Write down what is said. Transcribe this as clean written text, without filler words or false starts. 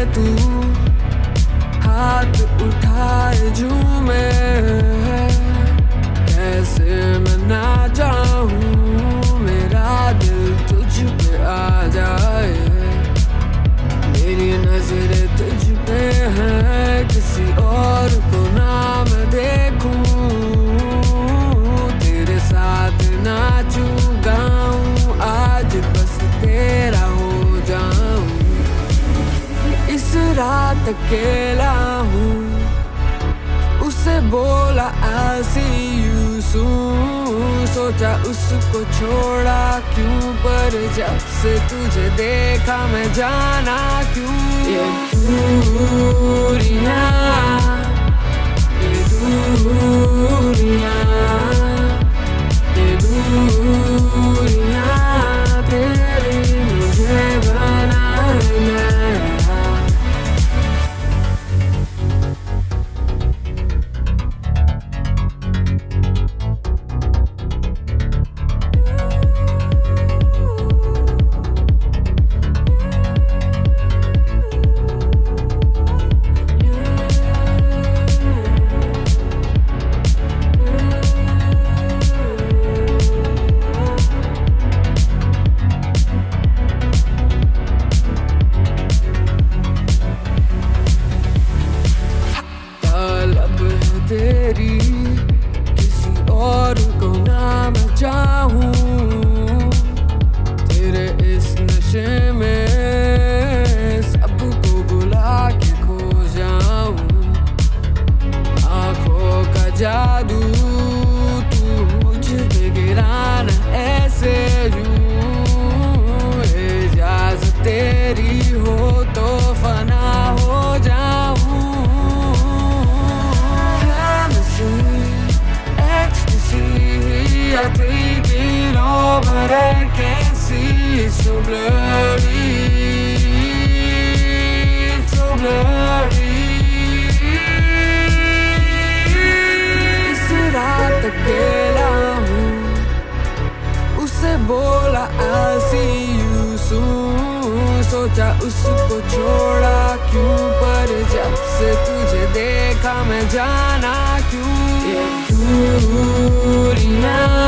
तू हाथ उठाए झूमे, कैसे मैं ना चाहूं मेरा दिल तुझ पे आ जाए। मेरी नजरें तुझ पे हैं, किसी और को ना मैं देखूं, तेरे साथ नाचूं गाऊं, आज बस तेरा हो जाऊं। इस रात अकेला हूँ, उसे बोला I'll see you soon, सोचा उसको छोड़ा क्यों, पर जब से तुझे देखा मैं जाना क्यों। ये दूरियां, ये दूरियां, ये दूरियां तेरी मुझे बनाना। तेरी किसी और को ना मैं चाहूं, तेरे इस नशे में सबको बुला के खो जाऊं। आंखों का जादू तू मुझ पे गिराना ऐसे यूं, इजाज़त तेरी हो तो फना हो जाऊं। I take it all, but I can't see. It's so blurry, so blurry. इस रात अकेला हूँ, उसे बोला I'll see you soon, सोचा उसको छोड़ा क्यों, पर जब से तुझे देखा मैं जाना क्यों। ये दूरियां